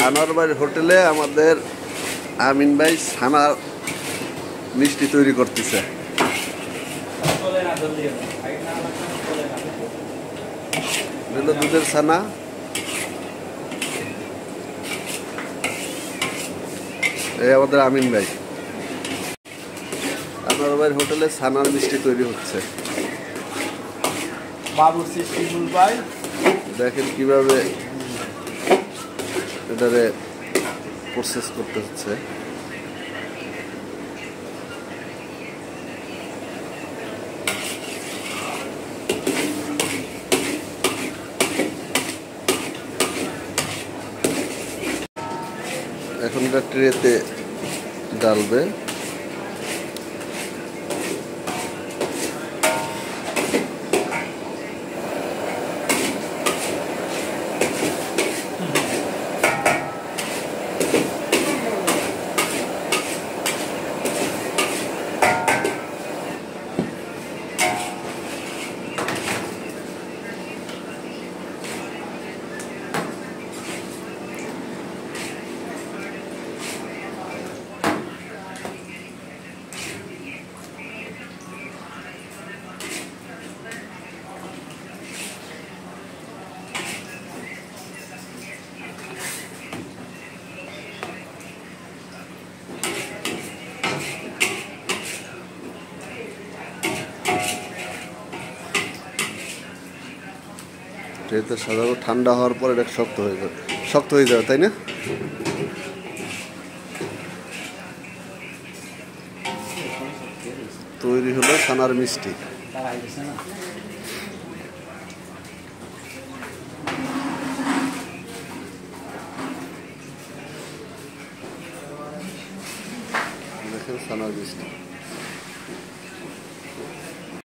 আনোয়ারবাড়ি হোটেলে আমাদের আমিন ভাই ছানার মিষ্টি তৈরি করতেছে। দুধের ছানা, এই আমাদের আমিন ভাই। আনোয়ারবাড়ি হোটেলে ছানার মিষ্টি তৈরি হচ্ছে। দেখেন কিভাবে এটারে প্রসেস করতে হচ্ছে। এখন এটা ট্রেতে ডালবে। ট্রেতে সাধারণত ঠান্ডা হওয়ার পর এটা শক্ত হয়ে যাবে, তাই না? তৈরি হলো ছানার মিষ্টি। দেখেন ছানার মিষ্টি।